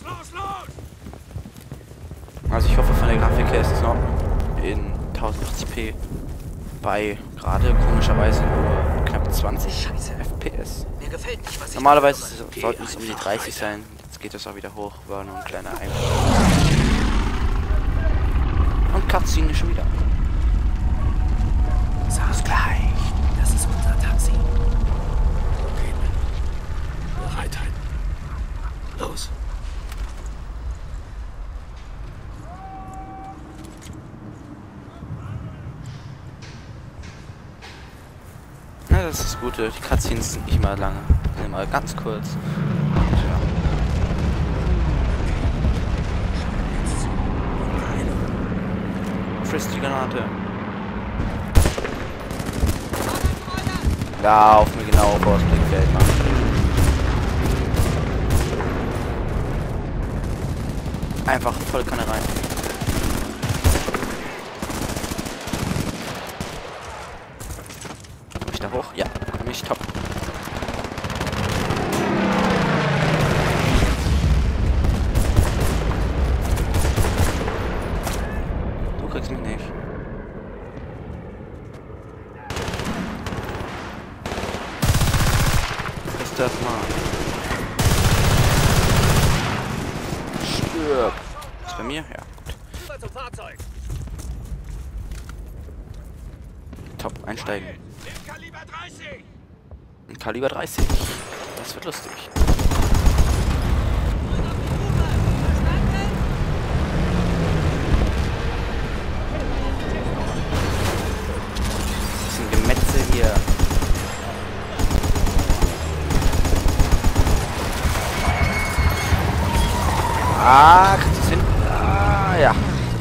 Also ich hoffe, von der Grafik her ist es noch in 1080p bei gerade komischerweise nur knapp 20 FPS. Mir gefällt nicht, was ich Normalerweise sollten es um die 30 sein. Jetzt geht es auch wieder hoch, war nur ein kleiner Einbruch. Und Cutscene schon wieder. Bis gleich. Das ist unser Taxi. Okay, Mann. Bereit halten. Los. Ja, das ist das Gute. Die Cutscenes sind nicht mal lange. Die sind immer ganz kurz. Und ja. Frisst die Granate. Ja, auf mir genau vor das Blickfeld, Mann. Einfach voll Kanne rein. Komm ich da hoch? Ja, komm ich top. Du kriegst mich nicht. Ist das mal. Stirb. Ist bei mir? Ja, gut. Rüber zum Fahrzeug. Top, einsteigen. Kaliber 30. Ein Kaliber 30. Das wird lustig. Das ist ein Gemetzel hier. Ah, kriegst du es hin? Ah, ja.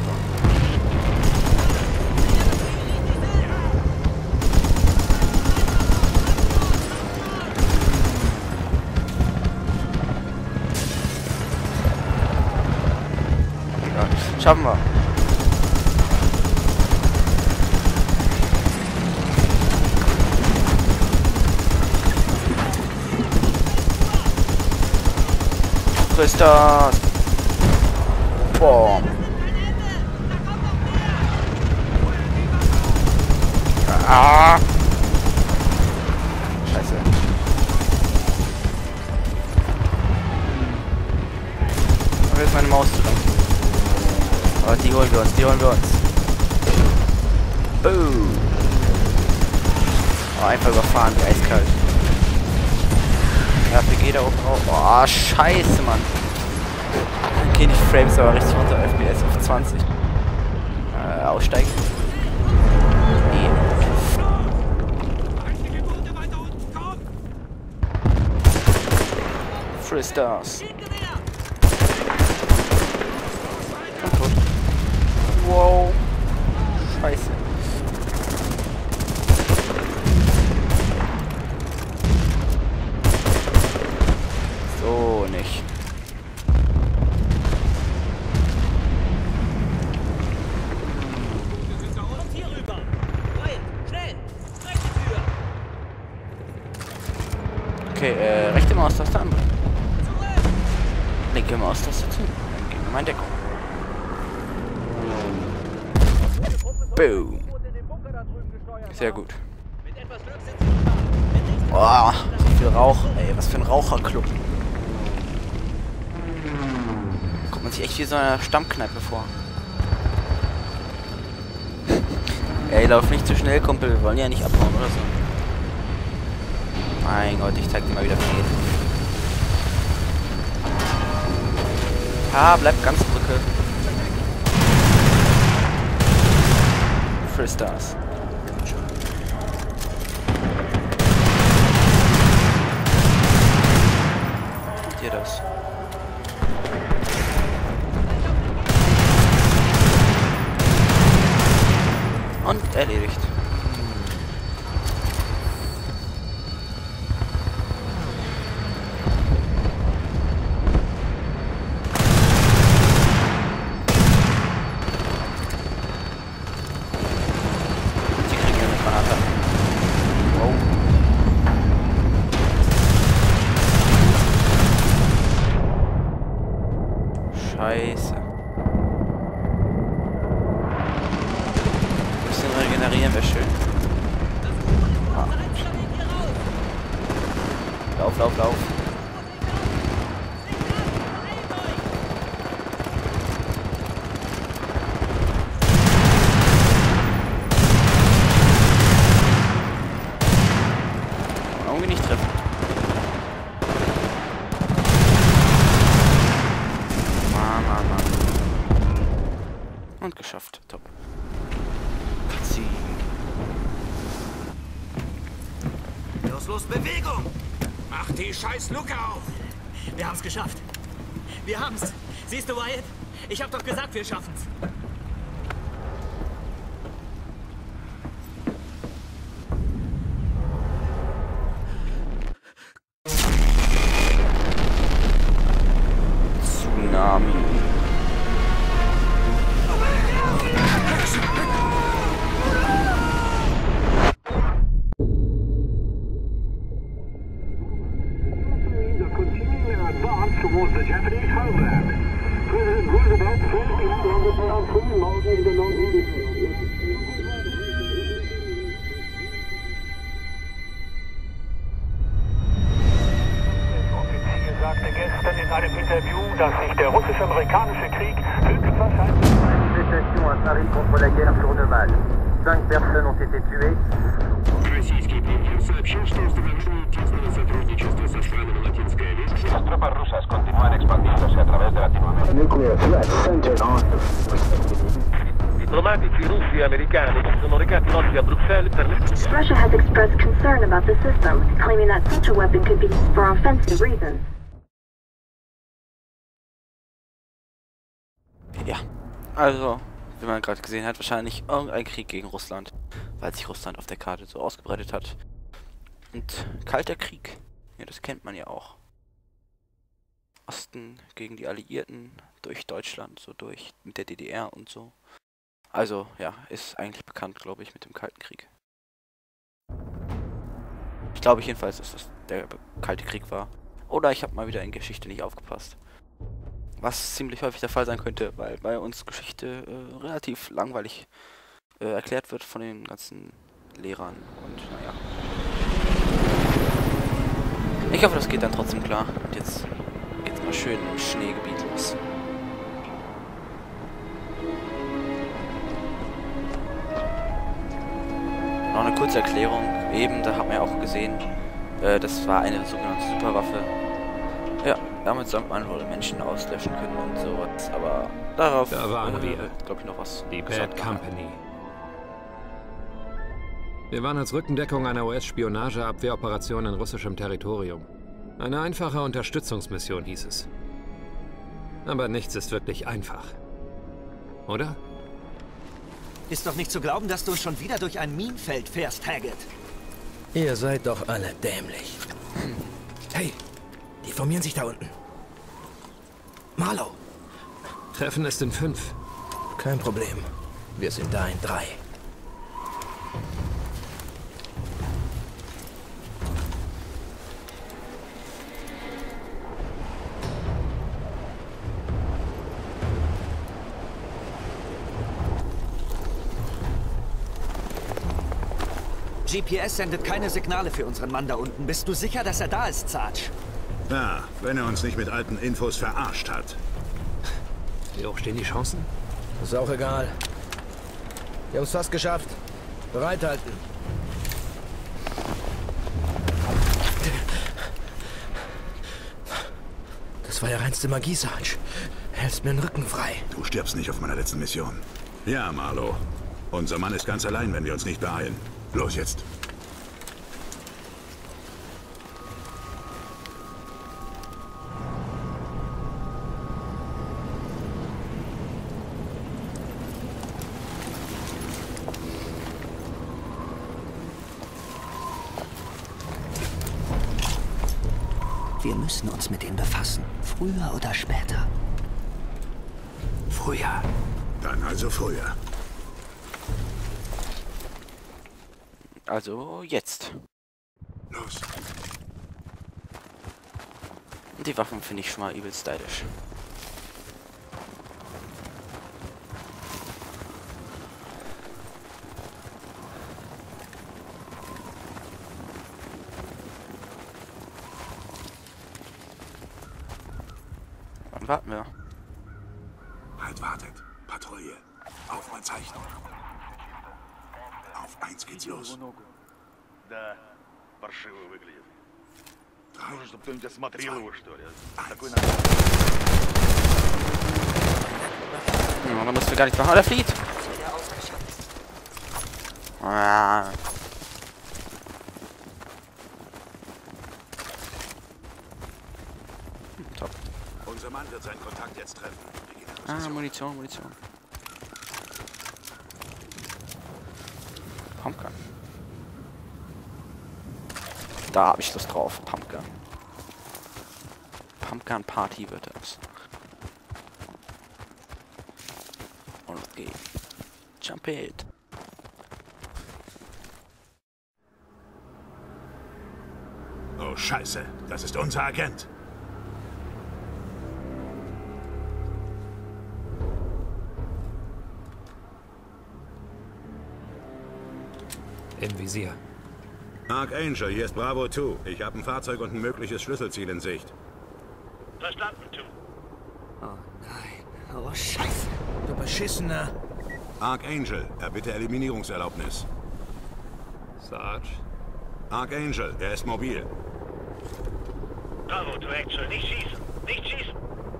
Schaffen wir. Frisst das. Boah. Ah. Scheiße. Wo ist meine Maus drin? Oh, die holen wir uns, die holen wir uns. Boom. Oh, einfach überfahren, wie eiskalt. RPG da oben drauf. Oh, scheiße, Mann. Okay, nicht Frames, aber richtig runter. FPS auf 20. Aussteigen. Nee. Friss das. Und tot. Wow. Scheiße. So nicht. Okay, rechte Maustaste an. Linke Maustaste zu. Dann geben wir mal in Deckung. Boom. Sehr gut. Boah, so viel Rauch. Ey, was für ein Raucherclub. Kommt man sich echt wie so eine Stammkneipe vor. Ey, lauf nicht zu schnell, Kumpel. Wir wollen ja nicht abhauen oder so. Mein Gott, ich zeig dir mal wieder wie geht. Ah, bleib ganz Brücke. Friss das. Und dir das. Und erledigt. Scheiße. Ein bisschen regenerieren wäre schön. Ah. Lauf, lauf, lauf. Irgendwie nicht treffen. Und geschafft. Top. Los, Bewegung! Mach die scheiß Luke auf! Wir haben's geschafft. Wir haben's. Siehst du, Wyatt? Ich hab doch gesagt, wir schaffen's. Tsunami. Towards the Japanese homeland. President Roosevelt first began landing on Twin Mountain in the Northeast. Der Offizier sagte gestern in einem Interview, dass sich der russisch-amerikanische Krieg höchstwahrscheinlich... Manifestation à Paris contre la guerre tournemal. 5 personnes ont été tuées. Российский премьер сообщил, что установление тесного сотрудничества со странами Латинской Америки. Las tropas rusas continúan expandiéndose a través de Latinoamérica. Nuclear threat centered on. Diplomatici russi e americani si sono recati oggi a Bruxelles per Russia has expressed concern about the system, claiming that such a weapon could be used for offensive reasons. Ja, also, wie man gerade gesehen hat, wahrscheinlich irgendein Krieg gegen Russland, weil sich Russland auf der Karte so ausgebreitet hat. Und Kalter Krieg, ja, das kennt man ja auch. Osten gegen die Alliierten, durch Deutschland, so durch mit der DDR und so. Also, ja, ist eigentlich bekannt, glaube ich, mit dem Kalten Krieg. Ich glaube jedenfalls, dass das der Kalte Krieg war. Oder ich habe mal wieder in Geschichte nicht aufgepasst. Was ziemlich häufig der Fall sein könnte, weil bei uns Geschichte relativ langweilig erklärt wird von den ganzen Lehrern und naja. Ich hoffe, das geht dann trotzdem klar. Und jetzt geht's mal schön im Schneegebiet los. Noch eine kurze Erklärung. Eben, da hat man ja auch gesehen, das war eine sogenannte Superwaffe. Ja, damit sollte man wohl Menschen auslöschen können und sowas, aber darauf da waren wir, glaube ich, noch was. Die Bad Company. Wir waren als Rückendeckung einer US-Spionageabwehroperation in russischem Territorium. Eine einfache Unterstützungsmission hieß es. Aber nichts ist wirklich einfach. Oder? Ist doch nicht zu glauben, dass du schon wieder durch ein Minenfeld fährst, Haggett. Ihr seid doch alle dämlich. Hey, die formieren sich da unten. Marlow. Treffen ist in 5. Kein Problem. Wir sind da in 3. GPS sendet keine Signale für unseren Mann da unten. Bist du sicher, dass er da ist, Sarge? Ja, wenn er uns nicht mit alten Infos verarscht hat. Wie hoch stehen die Chancen? Ist auch egal. Wir haben es fast geschafft. Bereithalten. Das war ja reinste Magie, Sarge. Hältst mir den Rücken frei. Du stirbst nicht auf meiner letzten Mission. Ja, Marlow. Unser Mann ist ganz allein, wenn wir uns nicht beeilen. Los jetzt. Wir müssen uns mit ihm befassen. Früher oder später. Früher. Dann also früher. Also jetzt. Los. Die Waffen finde ich schon mal übel stylisch. Dann warten wir. Halt, wartet. Patrouille. Auf mein Zeichen. Auf 1 geht's los. Да, паршиво выглядит. 3, Нужно, чтобы кто-нибудь осмотрел его, что ли. Такой Da müssen wir gar nichts machen. Oh, der flieht! Ah. Top. Unser Mann wird seinen Kontakt jetzt treffen. Munition. Pumpgun. Da habe ich Lust drauf. Pumpgun. Pumpgun Party wird das. Und los geht's. Jump it. Oh, Scheiße. Das ist unser Agent. Im Visier. Archangel, hier ist Bravo 2. Ich habe ein Fahrzeug und ein mögliches Schlüsselziel in Sicht. Verstanden, Tu. Oh nein. Oh, Scheiße. Du Beschissener. Archangel, erbitte Eliminierungserlaubnis. Sarge. Archangel, er ist mobil. Bravo, to Actual. Nicht schießen. Nicht schießen.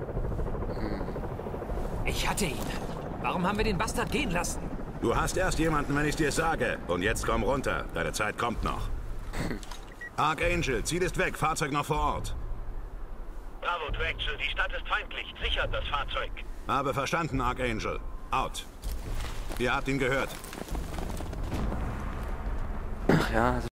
Ich hatte ihn. Warum haben wir den Bastard gehen lassen? Du hast erst jemanden, wenn ich dir sage. Und jetzt komm runter. Deine Zeit kommt noch. Archangel, Ziel ist weg. Fahrzeug noch vor Ort. Bravo, to Actual. Die Stadt ist feindlich. Sichert das Fahrzeug. Habe verstanden, Archangel. Out. Ihr habt ihn gehört. Ach ja,